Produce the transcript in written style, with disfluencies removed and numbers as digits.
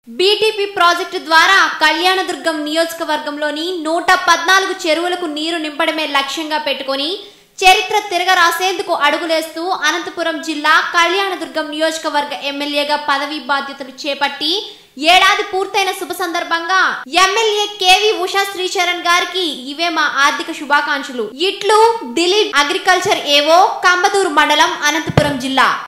BTP project ద్వారా కళ్యాణదుర్గం నియోజకవర్గంలోని 114 చెరువులకు నీరు నింపడమే లక్ష్యంగా పెట్టుకొని చరిత్ర తిరగరాసేందుకు అడుగులేస్తూ అనంతపురం జిల్లా కళ్యాణదుర్గం నియోజకవర్గ ఎమ్మెల్యేగా పదవి బాధ్యతలు చేపట్టి ఏడాది పూర్తయిన శుభ సందర్భంగా ఎమ్మెల్యే కేవి ఉషా శ్రీచరణ్ గారికి ఇవే మా ఆర్థిక శుభాకాంక్షలు. ఇట్లు దిలీప్, అగ్రికల్చర్ ఏవో, కంబదూరు మండలం, అనంతపురం జిల్లా.